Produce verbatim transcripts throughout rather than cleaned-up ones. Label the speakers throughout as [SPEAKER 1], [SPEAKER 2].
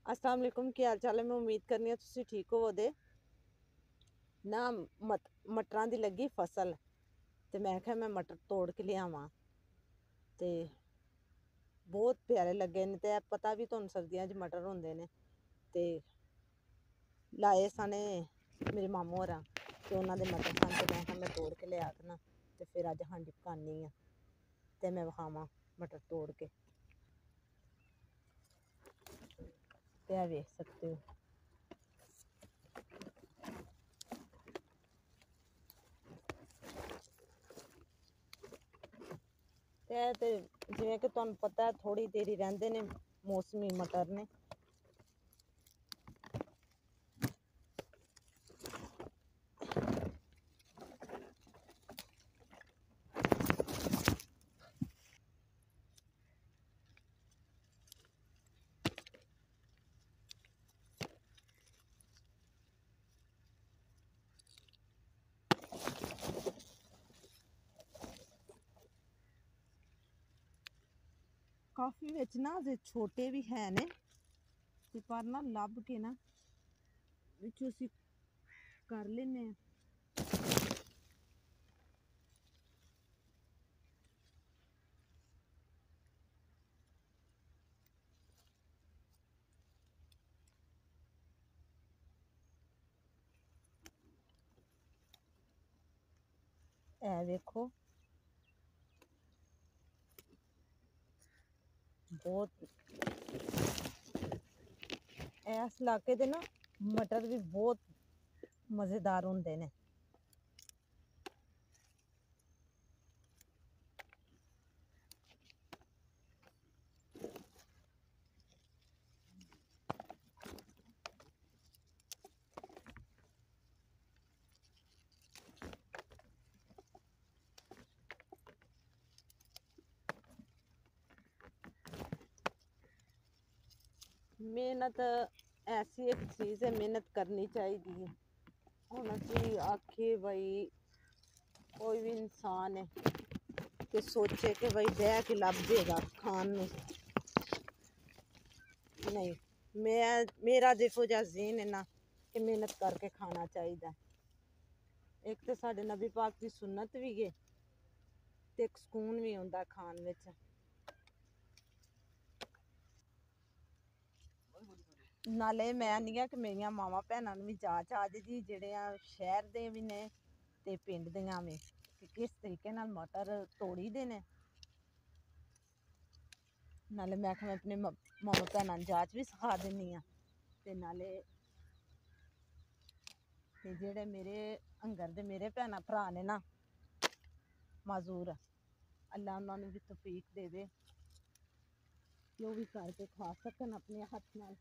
[SPEAKER 1] अस्सलाम वालेकुम, ਕੀ ਹਾਲ ਚਾਲ ਹੈ। ਮੈਂ ਉਮੀਦ ਕਰਨੀ ਹਾਂ ਤੁਸੀਂ ਠੀਕ ਹੋਵੋਗੇ ਨਾ। ਮਟ ਮਟਰਾਂ ਦੀ ਲੱਗੀ ਫਸਲ ਤੇ ਮੈਂ ਕਿਹਾ ਮੈਂ ਮਟਰ ਤੋੜ ਕੇ ਲਿਆਵਾਂ ਤੇ ਬਹੁਤ ਪਿਆਰੇ ਲੱਗੇ ਨੇ। ਤੇ ਪਤਾ ਵੀ ਤੁਹਾਨੂੰ ਸਰਦੀਆਂ 'ਚ ਮਟਰ ਹੁੰਦੇ ਨੇ ਤੇ ਲਾਏ ਸਨੇ ਮੇਰੇ ਮਾਮੂ ਹੋਰਾਂ ਤੇ ਉਹਨਾਂ ਦੇ ਮਟਰ ਸਨ ਤੇ ਮੈਂ ਕਿਹਾ ਮੈਂ ਤੋੜ ਕੇ ਲਿਆ ਦੇਣਾ ਤੇ ਫਿਰ ਅੱਜ ਹਾਂਡੀ ਪਕਾਨੀ ਆ ਤੇ ਮੈਂ ਵਿਖਾਵਾਂ मटर तोड़ के। क्या देख सकते हो ते जिवें कि तुहानूं पता है थोड़ी देर ही रहिंदे ने मौसमी मटर ने। काफ़ी विच ना अजे छोटे भी है ने ते पर ना लभ के ना विचों असीं कर लैने आ। ए देखो बहुत इस इलाके दे ना मटर भी बहुत मज़ेदार होंदे ने। मेहनत ऐसी एक चीज़ है, मेहनत करनी चाहिए। हुण असीं आखिए बई कोई भी इंसान है कि सोचे कि बई बह के लभ जाएगा खान नूं, नहीं। मैं मेरा देखो जा ज़हन है ना कि मेहनत करके खाना चाहिए। एक तो साडे नबी पाक की सुन्नत भी है ते एक सकून भी आउंदा खान विच। नाले मैं नहीं है कि मेरिया मावां भैनां नूं भी जाच आ जाएगी जिहड़ियां शहर दे भी ने ते पिंड दियां भी कि किस तरीके नाल मटर तोड़ी दे ने। नाले मैं आखिया मैं अपने मामा भैनां नूं जाच भी सिखा दिन्नी आं ते नाले ते जेह्ड़े मेरे हंगर दे मेरे भैनां भ्रा ने ना माजूर, अल्लाह उन्हां नूं भी तौफीक दे दे कि ओह भी करके खा सकन अपने हत्थ नाल।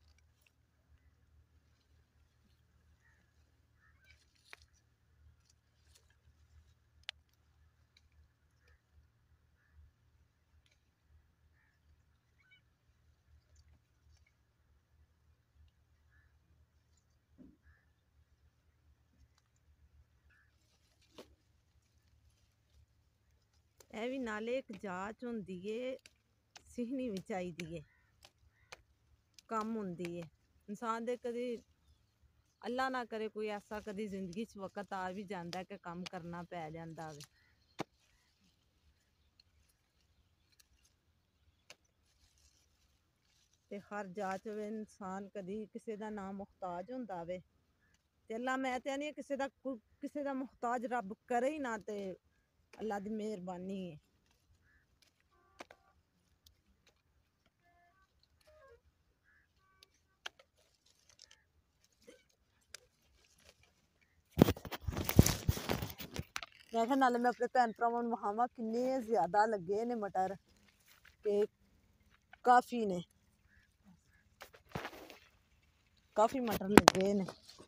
[SPEAKER 1] ਇਹ ਵੀ ਨਾਲੇ ਇੱਕ ਜਾਚ ਹੁੰਦੀ ਏ, ਸਿੱਖਣੀ ਵੀ ਚਾਹੀਦੀ ਏ, ਕੰਮ ਹੁੰਦੀ ਏ। ਇਨਸਾਨ ਦੇ ਕਦੇ ਅੱਲਾ ਨਾ ਕਰੇ ਕੋਈ ਐਸਾ ਕਦੀ ਜ਼ਿੰਦਗੀ 'ਚ ਵਕਤ ਆ ਵੀ ਜਾਂਦਾ ਕਿ ਕੰਮ ਕਰਨਾ ਪੈ ਜਾਂਦਾ ਵੇ। ਤੇ ਹਰ ਜਾਚ ਵੇ ਇਨਸਾਨ ਕਦੀ ਕਿਸੇ ਦਾ ਨਾ ਮੁਹਤਾਜ ਹੁੰਦਾ ਵੇ ਤੇ ਅੱਲਾ ਮੈਂ ਤੇ ਨਹੀਂ ਕਿਸੇ ਦਾ ਕਿਸੇ ਦਾ ਮੁਹਤਾਜ ਰੱਬ ਕਰੇ ਹੀ ਨਾ ਤੇ अल्लाह की मेहरबानी है। मैं नाले मैं अपने भैन भरावां नूं विखावां किन्ने ज़्यादा लगे ने मटर ते काफ़ी ने काफ़ी मटर लगे ने।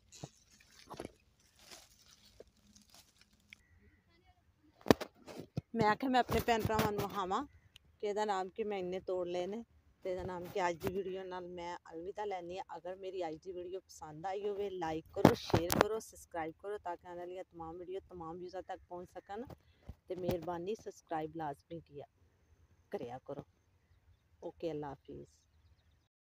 [SPEAKER 1] मैं आख्या मैं अपने भैन भरावां नूं विखावां कि इहदा नाम कि मैं इन्ने तोड़ लए ने ते इहदा नाम कि अज दी वीडियो नाल मैं अलविदा लैनी। अगर मेरी अज दी वीडियो पसंद आई होवे लाइक करो, शेयर करो, सबसक्राइब करो ताकि आने वाली तमाम वीडियो तमाम व्यूज़ां तक पहुँच सकन। ते मेहरबानी सबसक्राइब लाजमी किया करिया करो। ओके, अल्लाह हाफिज़।